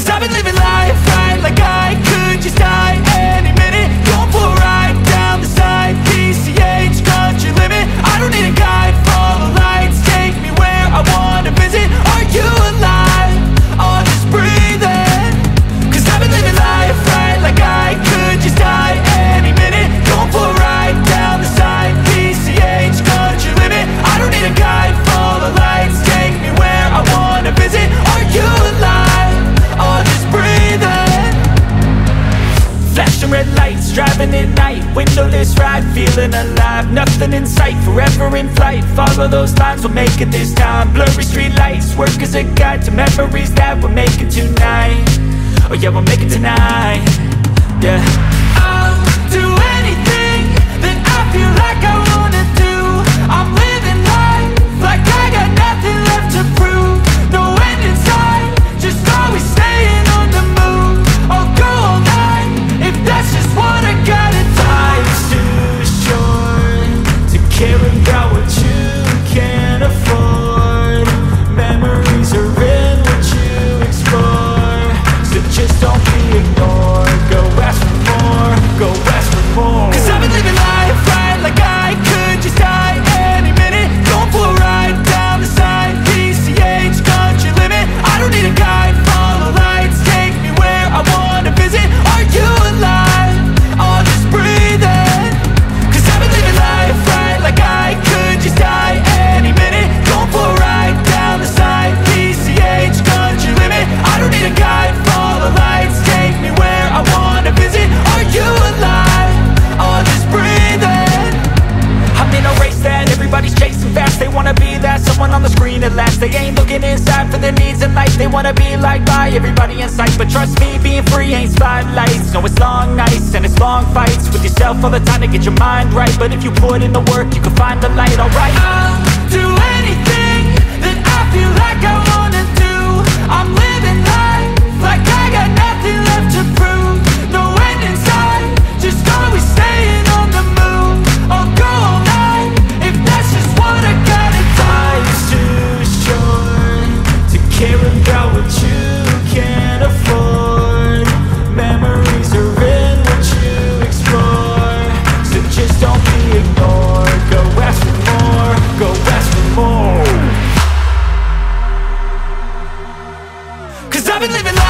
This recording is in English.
I've been living life right like I could just die any minute. Going for a ride down the side, PCH, country limit. I don't need a guide, follow lights, take me where I wanna visit. Are you alive? Or just breathing? Cause I've been living life right like I could just die any minute. Going for a ride down the side, PCH, country limit. I don't need a guide, follow lights, take me where I wanna visit. Are you alive? Or just breathing? Flashing red lights, driving at night, windowless ride, feeling alive. Nothing in sight, forever in flight. Follow those lines, we'll make it this time. Blurry street lights, work as a guide to memories that we're making tonight. Oh yeah, we'll make it tonight. Yeah. I'll do anything that I feel like I wanna do. I'm living life like I got nothing left to prove. No end in sight, just always staying on the move. I'll go all night if that's just what I gotta do. Life's too short to care about what you can't afford. Memories are in what you explore, so just don't be ignored. Go ask for more, go ask for more. Cause I've been living life right like I could just die any minute. Going for a ride down the side, PCH, country limit. I don't need a guide, follow lights, take me where I wanna visit. Are you alive? Or just breathing? Cause I've been living life right like I could just die any minute. Going for a ride down the side, PCH, country limit. I don't need a guide, follow lights, take me where I wanna visit. Are you alive? Or just breathing? I'm in a race that everybody's chasing fast. They wanna be that someone on the screen at last. They ain't looking inside for their needs in life. They wanna be liked by everybody in sight. But trust me, being free ain't spotlights. No, it's long nights and it's long fights with yourself all the time to get your mind right. But if you put in the work, you can find the light, alright. I'll do anything that I feel like I wanna do. I'm living life like I got nothing left to prove. No end in sight, just always staying on the move. I'll go all night if that's just what I gotta do. Life's too short to care about what you can't afford. Memories are in what you explore, so just don't be ignored. Go ask for more, go ask for more. Cause I've been living life